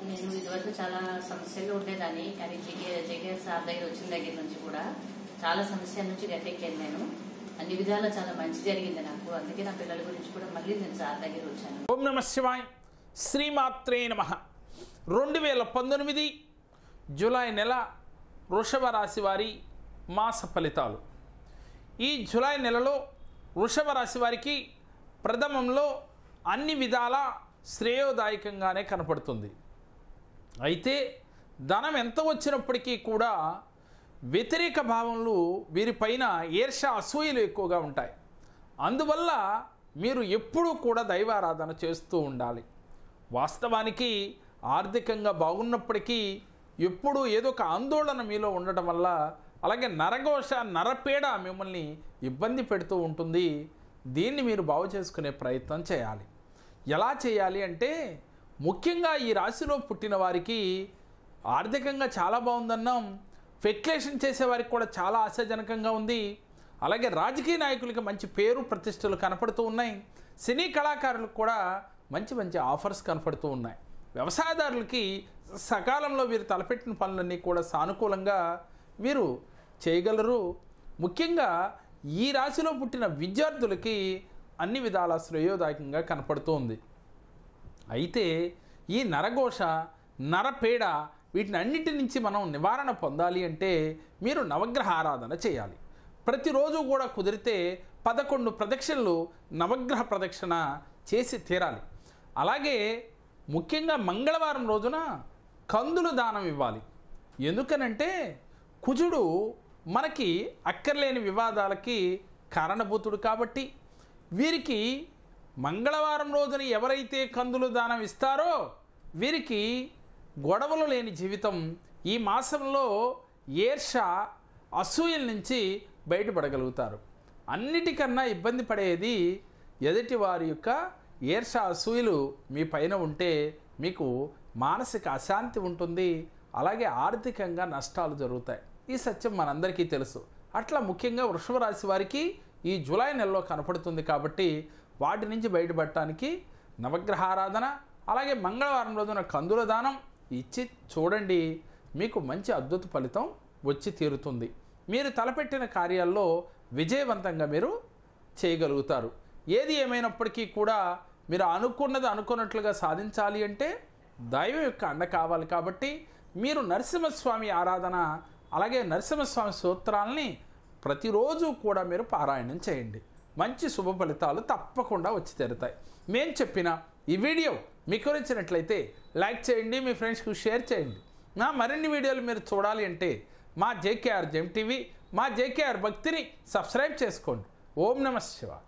నేను ఇదివరకు చాలా సమస్యలు ఉండేదాన్ని, కానీ జేకే సార్ దగ్గర వచ్చిన దగ్గర నుంచి కూడా చాలా సమస్యల నుంచి గట్టెక్కాను. నేను అన్ని విధాలా చాలా మంచి జరిగింది నాకు. అందుకే నా పిల్లల గురించి కూడా మళ్ళీ నేను సార్ దగ్గర వచ్చాను. ఓం నమ శివాయ, శ్రీమాత్రే నమః. 2019 జూలై నెల వృషభ రాశి వారి మాస ఫలితాలు. ఈ జూలై నెలలో వృషభ రాశి వారికి ప్రథమంలో అన్ని విధాల శ్రేయోదాయకంగానే కనపడుతుంది. అయితే ధనం ఎంత వచ్చినప్పటికీ కూడా వ్యతిరేక భావనలు వీరిపైన ఈర్ష అసూయలు ఎక్కువగా ఉంటాయి. అందువల్ల మీరు ఎప్పుడూ కూడా దైవారాధన చేస్తూ ఉండాలి. వాస్తవానికి ఆర్థికంగా బాగున్నప్పటికీ ఎప్పుడూ ఏదో ఒక ఆందోళన మీలో ఉండటం వల్ల, అలాగే నరఘోష నరపీడ మిమ్మల్ని ఇబ్బంది పెడుతూ ఉంటుంది. దీన్ని మీరు బాగు చేసుకునే ప్రయత్నం చేయాలి. ఎలా చేయాలి అంటే, ముఖ్యంగా ఈ రాశిలో పుట్టిన వారికి ఆర్థికంగా చాలా బాగుందన్నాం. స్పెక్యులేషన్ చేసేవారికి కూడా చాలా ఆశాజనకంగా ఉంది. అలాగే రాజకీయ నాయకులకి మంచి పేరు ప్రతిష్టలు కనపడుతూ ఉన్నాయి. సినీ కళాకారులకు కూడా మంచి మంచి ఆఫర్స్ కనపడుతూ ఉన్నాయి. వ్యవసాయదారులకి సకాలంలో వీరు తలపెట్టిన పనులన్నీ కూడా సానుకూలంగా వీరు చేయగలరు. ముఖ్యంగా ఈ రాశిలో పుట్టిన విద్యార్థులకి అన్ని విధాల శ్రేయోదాయకంగా కనపడుతోంది. అయితే ఈ నరఘోష నరపీడ వీటిని అన్నిటి నుంచి మనం నివారణ పొందాలి అంటే మీరు నవగ్రహ ఆరాధన చేయాలి. ప్రతిరోజు కూడా కుదిరితే 11 ప్రదక్షిణలు నవగ్రహ ప్రదక్షిణ చేసి తీరాలి. అలాగే ముఖ్యంగా మంగళవారం రోజున కందులు దానం ఇవ్వాలి. ఎందుకనంటే కుజుడు మనకి అక్కర్లేని వివాదాలకి కారణభూతుడు కాబట్టి, వీరికి మంగళవారం రోజున ఎవరైతే కందులు దానం ఇస్తారో వీరికి గొడవలు లేని జీవితం. ఈ మాసంలో ఈర్ష అసూయల నుంచి బయటపడగలుగుతారు. అన్నిటికన్నా ఇబ్బంది పడేది ఎదుటి వారి యొక్క ఈర్ష అసూయలు మీ పైన ఉంటే మీకు మానసిక అశాంతి ఉంటుంది. అలాగే ఆర్థికంగా నష్టాలు జరుగుతాయి. ఈ సత్యం మనందరికీ తెలుసు. అట్లా ముఖ్యంగా వృషభ రాశి వారికి ఈ జూలై నెలలో కనపడుతుంది కాబట్టి వాటి నుంచి బయటపడటానికి నవగ్రహ ఆరాధన, అలాగే మంగళవారం రోజున కందుల దానం ఇచ్చి చూడండి. మీకు మంచి అద్భుత ఫలితం వచ్చి తీరుతుంది. మీరు తలపెట్టిన కార్యాల్లో విజయవంతంగా మీరు చేయగలుగుతారు. ఏది ఏమైనప్పటికీ కూడా మీరు అనుకున్నది అనుకున్నట్లుగా సాధించాలి అంటే దైవం యొక్క అండ కావాలి. కాబట్టి మీరు నరసింహస్వామి ఆరాధన, అలాగే నరసింహస్వామి సూత్రాలని ప్రతిరోజు కూడా మీరు పారాయణం చేయండి. మంచి శుభ ఫలితాలు తప్పకుండా వచ్చి తీరుతాయి. మేము చెప్పిన ఈ వీడియో మీకు నచ్చినట్లయితే లైక్ చేయండి, మీ ఫ్రెండ్స్కి షేర్ చేయండి. నా మరిన్ని వీడియోలు మీరు చూడాలి అంటే మా జేకేఆర్ జెమ్ టీవీ, మా జేకేఆర్ భక్తిని సబ్స్క్రైబ్ చేసుకోండి. ఓం నమః శివాయ.